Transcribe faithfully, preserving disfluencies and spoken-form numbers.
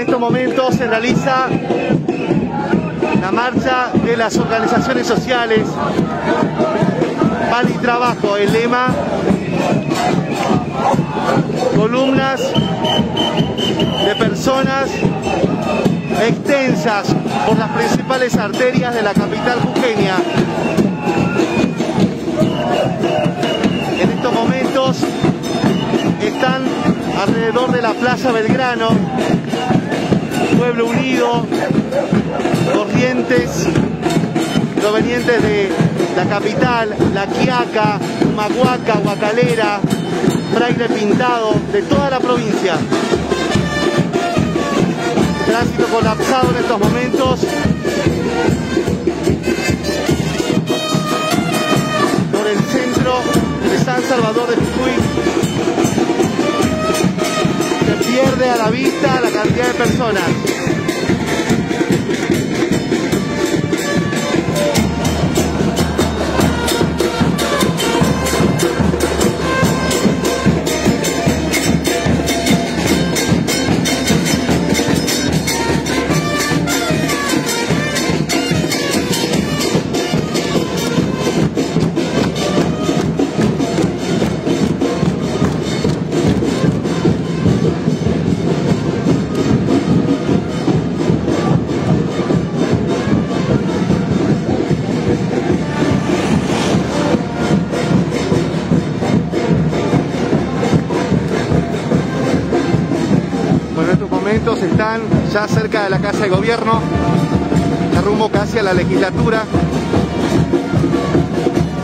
estos momentos se realiza la marcha de las organizaciones sociales. Pan y trabajo, el lema. Columnas de personas extensas por las principales arterias de la capital jujeña. En estos momentos están alrededor de la Plaza Belgrano, Pueblo Unido, Corrientes provenientes de la capital, La Quiaca, Humahuaca, Guacalera, Fraile Pintado, de toda la provincia. Tránsito colapsado en estos momentos por el centro de San Salvador de Jujuy. Se pierde a la vista la cantidad de personas. Están ya cerca de la Casa de Gobierno, de rumbo casi a la legislatura.